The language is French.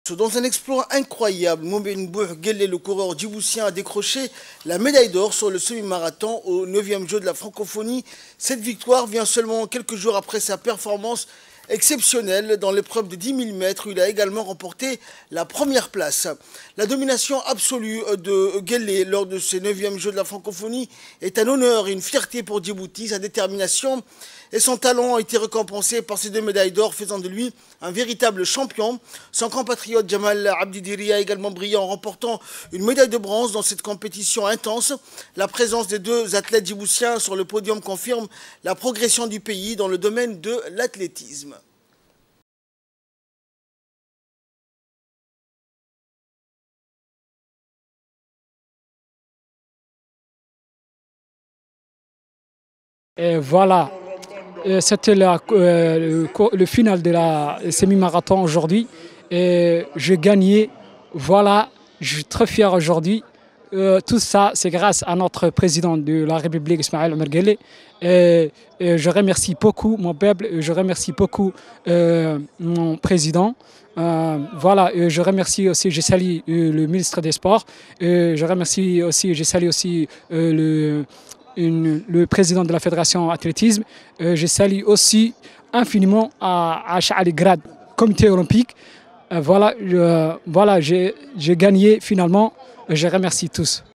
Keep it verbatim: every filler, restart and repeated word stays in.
Dans un exploit incroyable, Mohamed Mbouh Guelleh, le coureur djiboutien, a décroché la médaille d'or sur le semi-marathon au neuvième jeu de la francophonie. Cette victoire vient seulement quelques jours après sa performance exceptionnelle dans l'épreuve de dix mille mètres où il a également remporté la première place. La domination absolue de Guelleh lors de ces neuvième jeux de la francophonie est un honneur et une fierté pour Djibouti. Sa détermination et son talent ont été récompensés par ces deux médailles d'or, faisant de lui un véritable champion. Son compatriote Jamal Abdidiri a également brillé en remportant une médaille de bronze dans cette compétition intense. La présence des deux athlètes djiboutiens sur le podium confirme la progression du pays dans le domaine de l'athlétisme. Et voilà, c'était la, euh, le, le final de la semi-marathon aujourd'hui. Et j'ai gagné. Voilà, je suis très fier aujourd'hui. Euh, tout ça, c'est grâce à notre président de la République, Ismaël Omar Guelleh. Et, et je remercie beaucoup mon peuple, et je remercie beaucoup euh, mon président. Euh, voilà, et je remercie aussi, je salue euh, le ministre des Sports. Et je remercie aussi, je salue aussi euh, le Une, le président de la Fédération athlétisme. Euh, je salue aussi infiniment à, à Charles Grad, comité olympique. Euh, voilà, euh, voilà j'ai gagné finalement. Je remercie tous.